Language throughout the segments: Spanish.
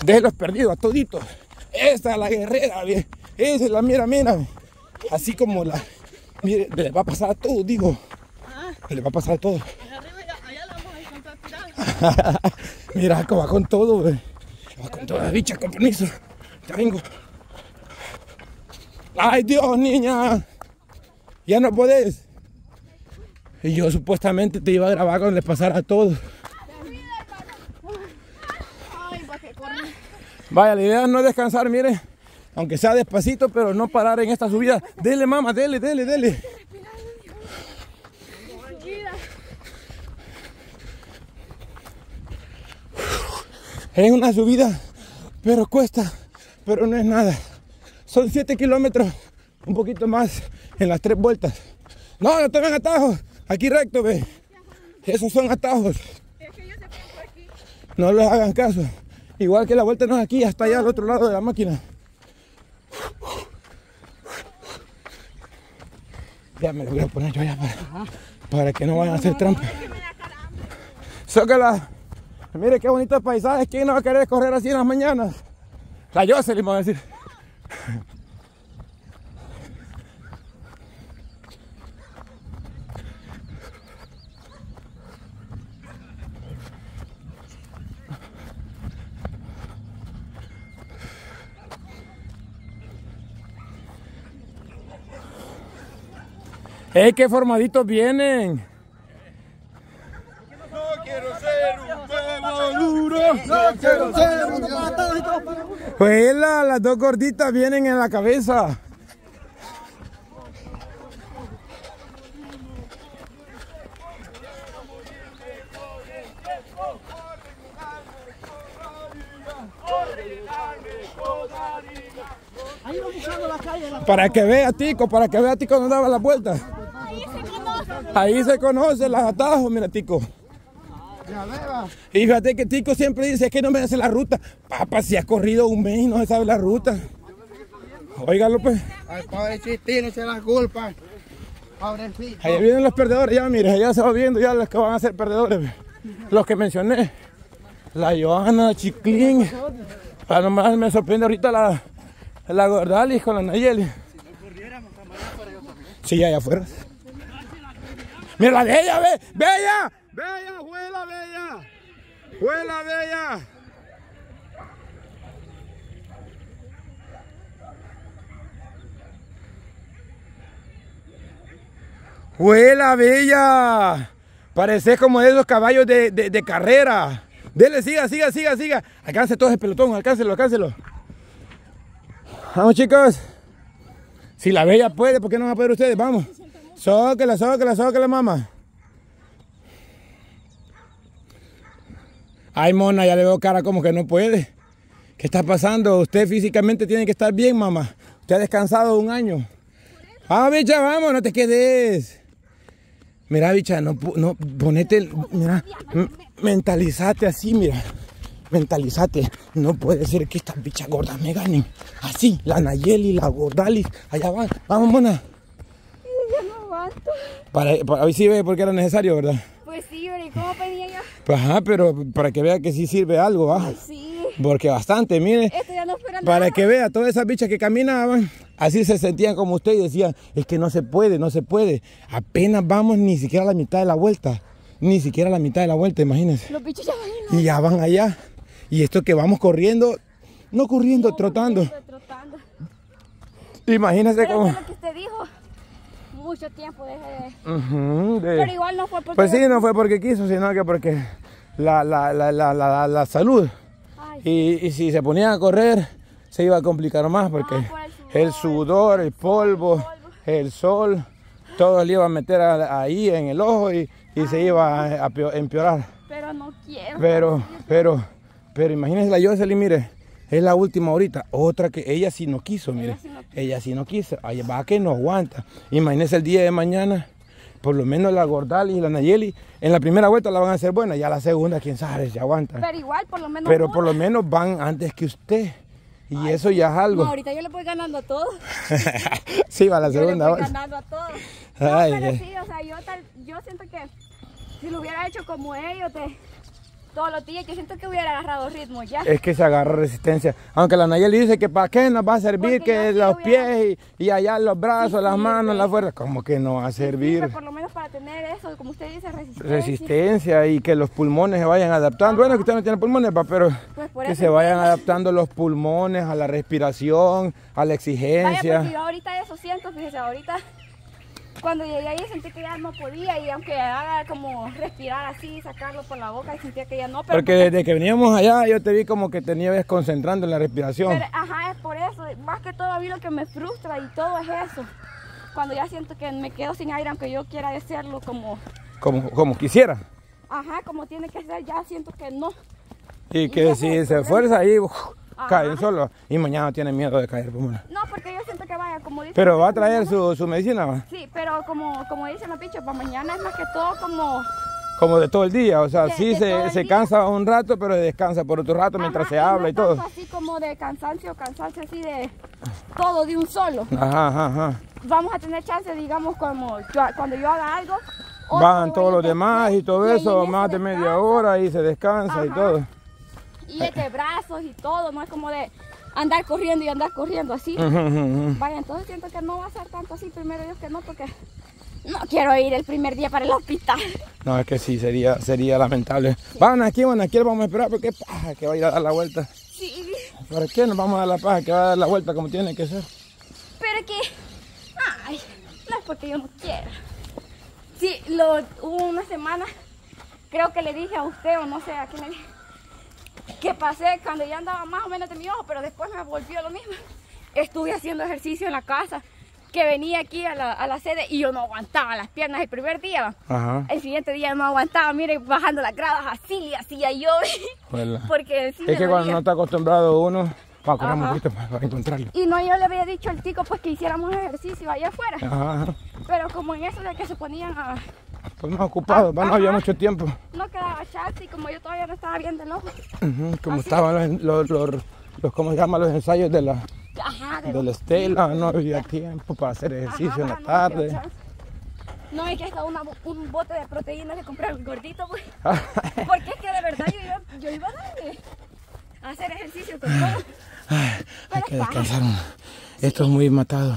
Déjenlos perdidos a toditos. Esta es la guerrera, bien. Esa es la mira. Así como la... Mire, le va a pasar a todos, digo. Le va a pasar a todos. Allá la vamos a encontrar tirada. Mira, va con todo, güey. Va con toda la bicha, con permiso. Ya vengo. ¡Ay, Dios, niña! Ya no podés. Y yo supuestamente te iba a grabar cuando le pasara a todos. Vaya, la idea es no descansar, mire. Aunque sea despacito, pero no parar en esta subida. Dele, mamá, dele. Es una subida, pero cuesta, pero no es nada. Son 7 kilómetros, un poquito más en las 3 vueltas. No tomen atajos, aquí recto, ve. Esos son atajos. No les hagan caso. Igual que la vuelta no es aquí, hasta allá al otro lado de la máquina. Ya me lo voy a poner yo ya para que no vayan a hacer trampa. Zócala. Mire qué bonitos paisajes. ¿Quién no va a querer correr así en las mañanas? La Jocelyn, va a decir. ¡Qué formaditos vienen! No quiero ser un huevo duro. No quiero ser un huevo. Pues las dos gorditas vienen en la cabeza. Para que vea Tico, cuando daba la vuelta. Ahí se conoce los atajos, mira Tico. Y fíjate que Tico siempre dice, es que no me hace la ruta. Papá, si has corrido un mes y no se sabe la ruta. Óigalo pues. Ay, pobre Chitín, echa la culpa. Pobrecito. Ahí vienen los perdedores, ya mire, ya se va viendo ya los que van a ser perdedores. Los que mencioné. La Johanna, Chiclín. Nomás me sorprende ahorita la Gordalis con la Nayeli. Sí, allá afuera. Mira la de ella, ve. ¡Bella! ¡Bella! ¡Juela, bella! ¡Juela, bella! ¡Juela, bella! Pareces como de esos caballos de carrera. Dele, siga. Alcance todo ese pelotón, alcáncelo. Vamos, chicos. Si la bella puede, ¿por qué no van a poder ustedes? Vamos. Zócala, mamá. Ay, mona, ya le veo cara como que no puede. ¿Qué está pasando? Usted físicamente tiene que estar bien, mamá. Usted ha descansado 1 año. Vamos, bicha, vamos, no te quedes. Mira, bicha, no ponete, mira, mentalizate así, mira. Mentalizate. No puede ser que estas bichas gordas me ganen. Así, la Nayeli, la Gordalis, allá van. Vamos, mona. Yo no aguanto. Para hoy sí ve porque era necesario, ¿verdad? Pues sí, ¿y cómo pedía yo? Pues ajá, pero para que vea que sí sirve algo, ¿ah? Sí. Porque bastante, mire. Esto ya no espera Para nada. que vea, todas esas bichas que caminaban, así se sentían como usted y decían, es que no se puede. Apenas vamos ni siquiera a la mitad de la vuelta. Imagínense. Los bichos ya van. Y ya van allá. Y esto que vamos corriendo, no corriendo, trotando. Imagínense Pero cómo... es lo que usted dijo. Mucho tiempo dejé de... Pero igual no fue porque... Pues sí, no fue porque quiso, sino que porque la salud. Ay, Y si se ponían a correr, se iba a complicar más porque por el sudor, el polvo, el sol, todo le iba a meter ahí en el ojo y se iba a empeorar. Pero no quiero. Pero imagínense la Jocelyn, mire, es la última ahorita. Otra que ella sí no quiso, mire. Ella sí no quiso. Ahí va que no aguanta. Imagínense el día de mañana, por lo menos la Gordalis y la Nayeli, en la primera vuelta la van a hacer buena. Ya la segunda, quién sabe, si aguanta. Pero igual, por lo menos. Pero por lo menos van antes que usted. Y ay, eso ya es algo. No, ahorita yo le voy ganando a todos. Sí, va la segunda. Yo le voy ganando a todos. Ay, no, pero sí, o sea, yo siento que si lo hubiera hecho como ellos, todos los días, yo siento que hubiera agarrado ritmo ya. Es que se agarra resistencia. Aunque la Nayeli dice que para qué nos va a servir, Porque que yo sí los hubiera- pies y allá los brazos, Sí las sirve. manos, la fuerza. ¿Cómo que no va a servir? Sirve por lo menos para tener eso, como usted dice, resistencia. Resistencia y que los pulmones se vayan adaptando. Bueno, que usted no tiene pulmones, pa, pero Pues por que eso se vayan entiendo. adaptando los pulmones a la respiración, a la Vaya, exigencia. porque yo ahorita eso siento, fíjese, ahorita cuando llegué ahí sentí que ya no podía y aunque haga como respirar así, sacarlo por la boca, y sentía que ya no, pero Porque desde que veníamos allá yo te vi como que te ibas concentrando en la respiración. pero, ajá, es por eso, más que todo a mí lo que me frustra y todo es eso. Cuando ya siento que me quedo sin aire, aunque yo quiera hacerlo como, Como quisiera. ajá, como tiene que ser, ya siento que no. Y que si se esfuerza ahí, Ajá. caen solo. Y mañana tiene miedo de caer. Pues, bueno. No, porque yo siento que vaya, como dice. Pero va a traer su medicina, ¿va? Sí, pero como dicen los bichos, para mañana es más que todo Como de todo el día. O sea, De- sí de todo el se día. cansa un rato, pero descansa por otro rato mientras ajá, se habla y no todo. tanto así como de cansancio así de todo de un solo. Ajá, ajá, ajá. Vamos a tener chance, digamos, como cuando yo haga algo. Van otro todos los después, demás y todo y ahí eso, en más ese de media descanso, hora y se descansa y Ajá. todo. Y es de brazos y todo, no es como de andar corriendo así. Ujú, ujú, ujú. Vaya, entonces siento que no va a ser tanto así, primero Dios que no, porque no quiero ir el primer día para el hospital. No, es que sí, sería lamentable. Van aquí le vamos a esperar porque paja que va a ir a dar la vuelta. Sí, ¿Para qué nos vamos a dar la paja que va a dar la vuelta como tiene que ser? pero que, ay, no es porque yo no quiera. Sí, hubo una semana, creo que le dije a usted o no sé a quién le dije, que pasé cuando ya andaba más o menos de mi ojo, pero después me volvió lo mismo. Estuve haciendo ejercicio en la casa, que venía aquí a la sede y yo no aguantaba las piernas el primer día. Ajá. El siguiente día no aguantaba, mire, bajando las gradas así, hacía yo. Juela. Porque sí Es me que cuando dolía. no está acostumbrado uno, vamos a correr un Ajá. poquito para encontrarlo. Y no, yo le había dicho al tico pues que hiciéramos ejercicio allá afuera. Ajá, ajá. Pero como en eso de que se ponían a... Pues más ocupado, no había Ajá. mucho tiempo. No quedaba chance y como yo todavía no estaba bien del ojo. Ujú, como Así. estaban los ¿cómo se llama? Los ensayos de la Ajá, Estela, no había tiempo para hacer ejercicio en la no había tarde. chance. No, es que hasta un bote de proteínas de comprar el gordito, pues. Porque es que de verdad yo iba a darle a hacer ejercicio con todo. Hay Pero que es paja. descansar. Esto es muy matado.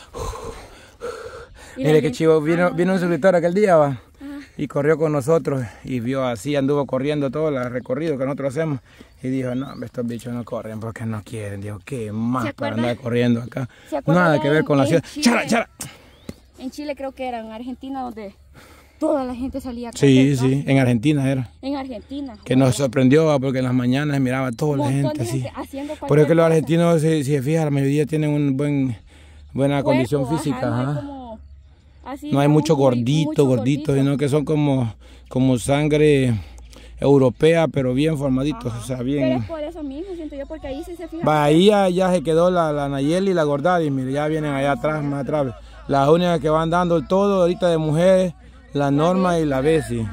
Y la Mire qué gente- chivo, vino un suscriptor aquel día, va, y corrió con nosotros y vio así, anduvo corriendo todo el recorrido que nosotros hacemos y dijo, no, estos bichos no corren porque no quieren. Dijo, ¿qué más ¿Se para acuerda? andar corriendo acá? ¿Se acuerda Nada que ver con la en ciudad. Chile? ¡Chara, chara! En Chile creo que era, en Argentina, donde toda la gente salía a correr, Sí, ¿no? sí, en Argentina era. En Argentina. Que nos sorprendió, va, porque en las mañanas miraba toda la Montón gente de así. gente haciendo Por eso cualquier que los cosa. argentinos, si se fija, la mayoría tienen un buena Cuerpo, condición ajá, física. no ajá. hay como así, No hay digamos, mucho gordito, sino que son como sangre europea, pero bien formaditos, Ajá. o sea, Pero bien. es por eso mismo, siento yo, porque ahí sí se fija. Bahía ya se quedó la Nayeli y la Gordadi, mire, ya vienen allá atrás, más atrás. Las únicas que van dando todo ahorita de mujeres, la Norma y la Bessie.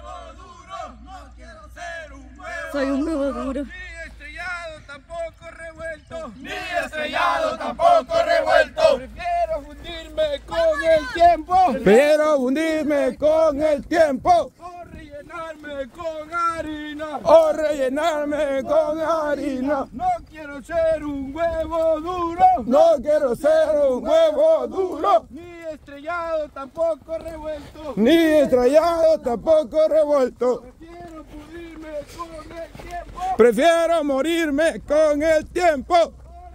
Soy un huevo duro. Estrellado tampoco revuelto, ni estrellado tampoco revuelto. Prefiero fundirme con el tiempo, Pero hundirme con el tiempo o rellenarme con harina. o rellenarme con harina. No quiero ser un huevo duro, No quiero ser un huevo duro, ni estrellado tampoco revuelto. ni estrellado tampoco revuelto. Prefiero pudrirme con el tiempo, Prefiero morirme con el tiempo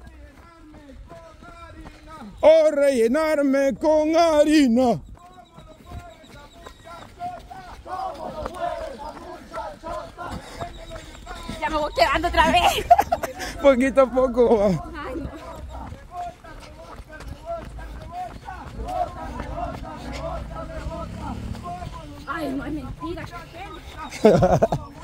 o rellenarme con harina. Ya me voy quedando otra vez. Poquito a poco. Va. Ay, no. Ay, no es mentira. qué pena.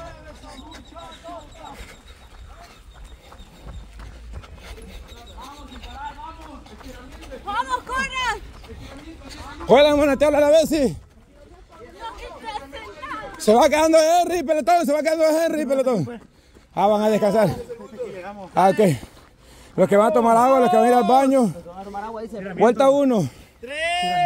¡Vamos, corran! Juegan, buena, te habla la Bessie. No, estoy sentado. Se va quedando Henry, pelotón, se va quedando Henry, pelotón. Ah, van a descansar. Ah, ok. Los que van a tomar agua, los que van a ir al baño. Vuelta 1.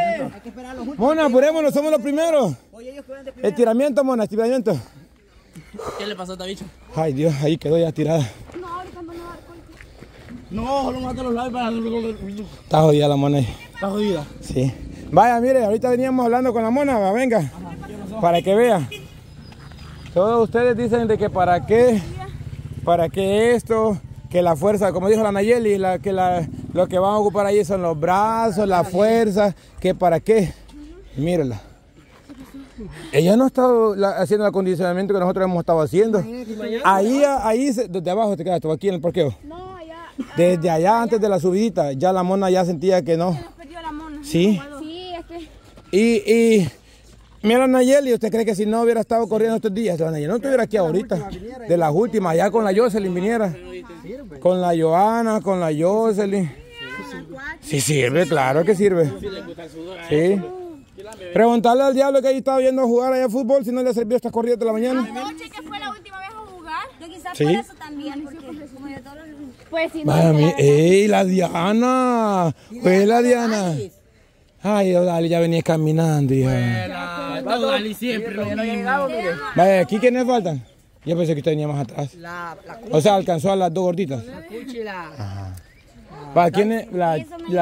Mona, apurémonos, somos los primeros. Estiramiento, Mona, estiramiento. ¿Qué le pasó a esta bicha? Ay, Dios, ahí quedó ya tirada. No, ahorita no me va a dar cuenta. No, solo mata los labios para... Está jodida la mona ahí. Está jodida. Sí. Vaya, mire, ahorita veníamos hablando con la mona, va, venga. Para que vea. Todos ustedes dicen de que para qué esto, que la fuerza, como dijo la Nayeli, lo que van a ocupar ahí son los brazos, la fuerza, que para qué. Mírala. Ella no ha estado haciendo el acondicionamiento que nosotros hemos estado haciendo. Ahí desde abajo te quedas, tú aquí en el parqueo. No, allá. Desde allá, antes de la subidita, ya la mona ya sentía que no. Se nos perdió la mona. Sí. Sí, es que... Y mira, Nayeli, ¿usted cree que si no hubiera estado corriendo estos días, la Nayeli no estuviera aquí ahorita? De las últimas, ya con la Jocelyn viniera. Con la Joana, con la Jocelyn. Sí sirve, claro que sirve. Sí. Preguntarle al diablo que ahí estaba yendo a jugar allá fútbol, si no le sirvió estas corridas de la mañana. Anoche que fue la última vez a jugar. Yo quizás Sí. por eso también, porque como yo todos los... Pues si no... Vaya, ¡ey, la Diana! Fue la Diana. Ay, Odali, ya venía caminando, hija. Odali siempre lo mismo. Vaya, ¿aquí quiénes faltan? Yo pensé que usted venía más atrás. O sea, alcanzó a las dos gorditas. Ajá. ¿Para quién es? La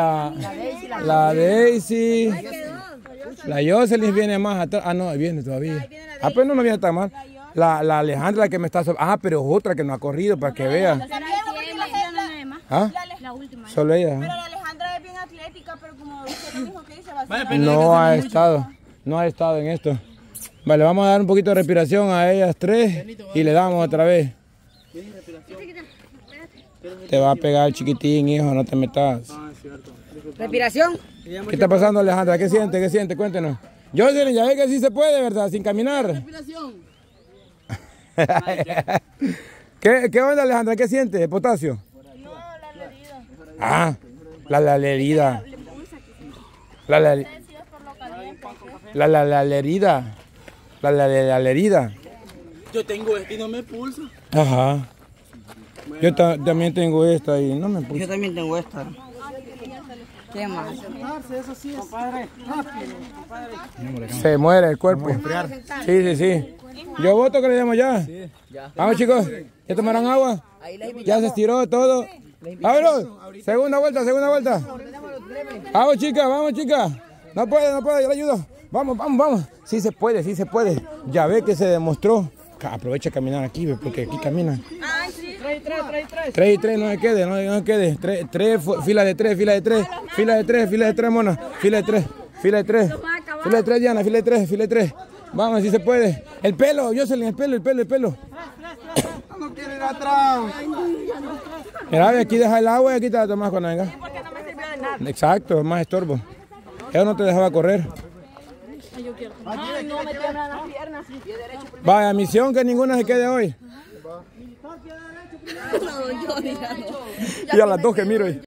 Daisy. La Jocelyn viene más atrás. Ah, no, viene todavía. Ah, pues no viene tan mal. La Alejandra, la que me está... Ah, pero es otra que no ha corrido, para que vea. ¿Ah? La última. Solo ella. Pero la Alejandra es bien atlética, pero como usted lo dijo que dice, va a ser... No ha estado en esto. Vale, vamos a dar un poquito de respiración a ellas tres y le damos otra vez. Te va a pegar el chiquitín, hijo, no te metas. Respiración. ¿Qué está pasando, Alejandra? ¿Qué siente? ¿Qué siente? Cuéntenos. Jocelyn, ya ve que sí se puede, ¿verdad? Sin caminar. Respiración. ¿Qué onda, Alejandra? ¿Qué siente? ¿Potasio? No, la herida. Ah, la herida. La herida. La herida. Yo tengo esto y no me pulsa. Ajá. Yo también tengo esta y no me puse. Yo también tengo esta. ¿Qué más? Se muere el cuerpo. Sí. Yo voto que le demos ya. Vamos, chicos. ¿Ya tomaron agua? Ya se estiró todo. Vámonos. Segunda vuelta. Vamos, chicas. No puede, yo le ayudo. Vamos. Sí se puede. Ya ve que se demostró. Aprovecha a caminar aquí, porque aquí caminan. Trae, no se quede. Fila de tres, mona. Fila de tres, Diana, fila de tres. Vamos, si se puede. El pelo, Jocelyn, el pelo. No quiero ir atrás. Mira, aquí deja el agua y aquí te la tomas cuando venga. Porque no me sirvió de nada. Exacto, es más estorbo. Eso no te dejaba correr. Ay, no me tiemblan las piernas. Vaya, misión que ninguna se quede hoy. Y a las dos que miro ahí.